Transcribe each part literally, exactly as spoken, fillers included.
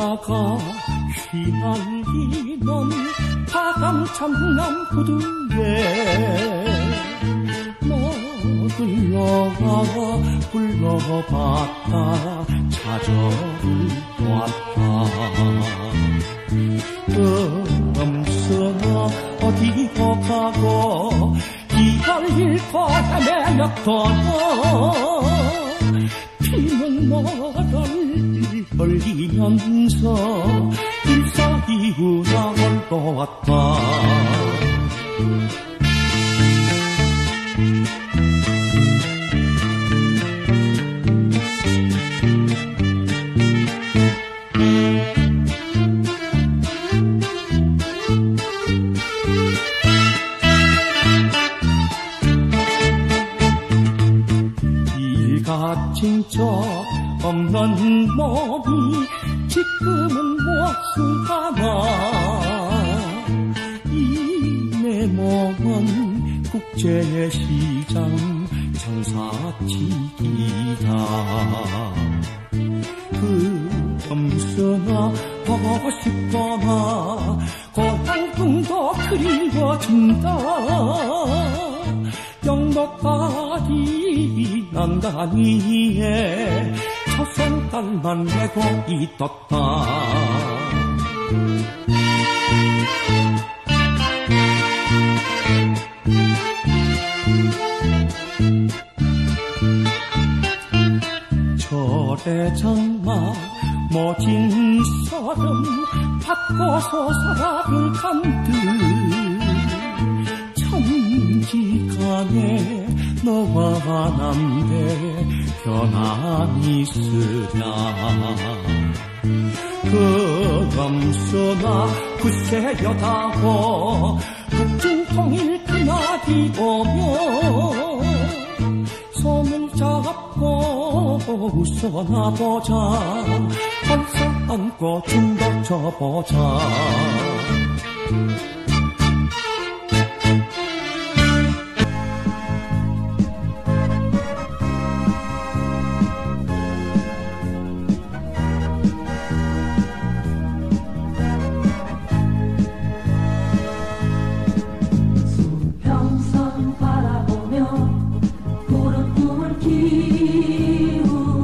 바다가 휘날리는 바람찬 남부두에 너들려가 불러봤다 찾아를 왔다. 금성아 어디로 가고 기다릴 거야 매력도너 피는 너를 흘리면서 일사이후나 올라왔다. 갇힌 적 없는 몸이 지금은 무엇을까나. 이 내 몸은 국제시장 장사치기다. 그 엄선아 보고 싶거나 고향풍도 그리워진다. 영덕다리 난간 위에 첫생딸만 메고 있었다. 절에장마 모진 서름 바꿔서 살아를 간듯 천지간에 너와 남대 변함이 있으랴. 그 검소나 굳세 여다고 북중통일 그날이 오며 손을 잡고 웃어나보자. 한사 안고 춤도 춰보자.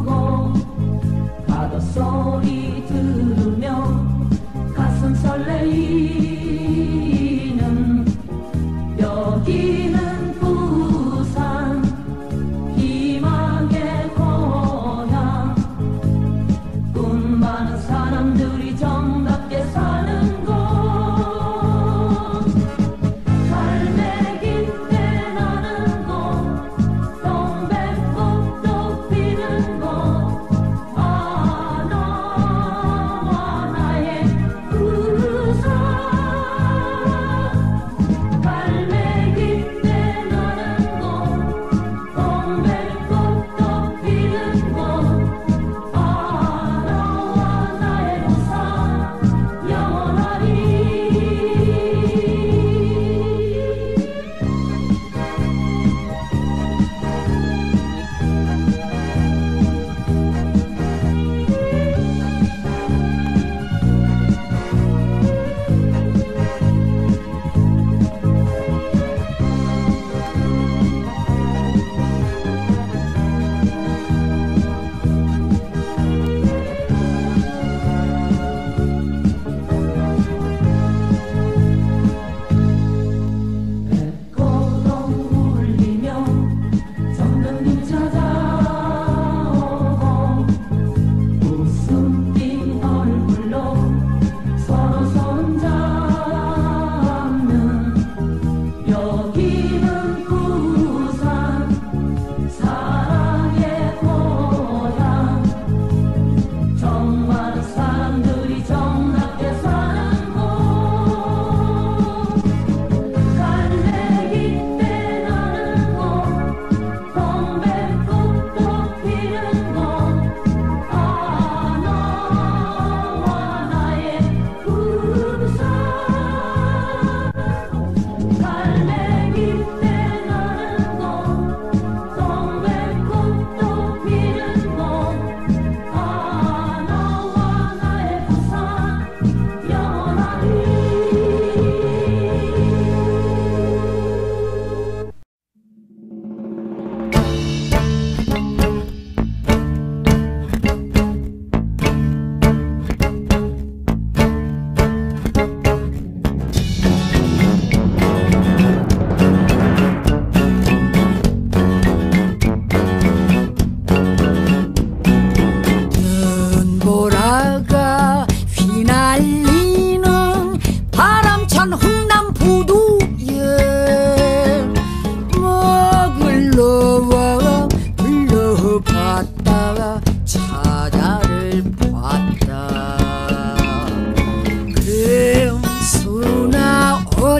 소리 들으며 가슴 설레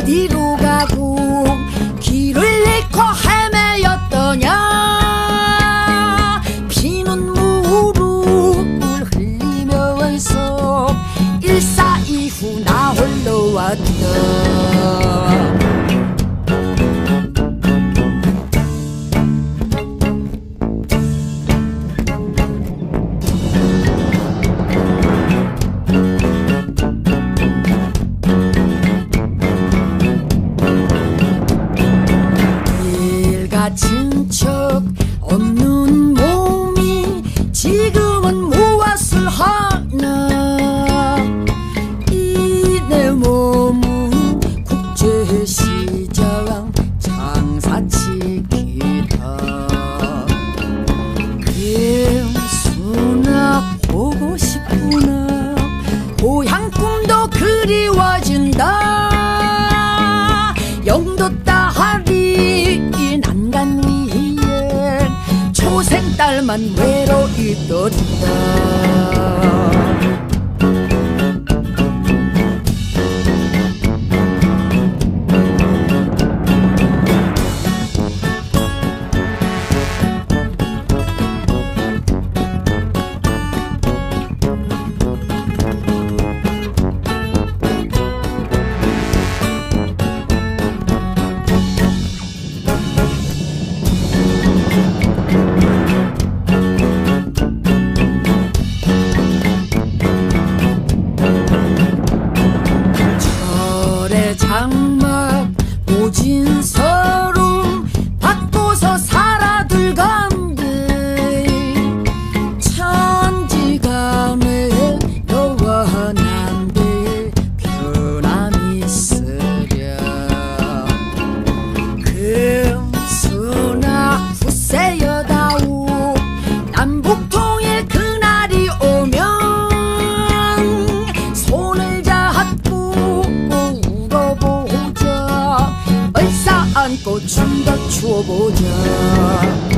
어디로 가고 길을 잃고 헤매였더냐. 피는 무릎을 흘리면서 일사이후 나 홀로 왔다. 친척 없는 몸이 지금은 무엇을 하나. 이 내 몸은 국제시장 장사치기다. 김수나 보고 싶구나. 고향 꿈도 그리워진다. 영도 딸이 난간 위에 초생딸만 외로이 떴다. 장막 모진 서름 받고서 살아들간들. 천지간에 너와 난데 변함이 있으랴. 금수나 후세여다오. 남북통일 그날이 오면 손을 잡고 울어보자. 얼싸 안고 춤 더 추어보자.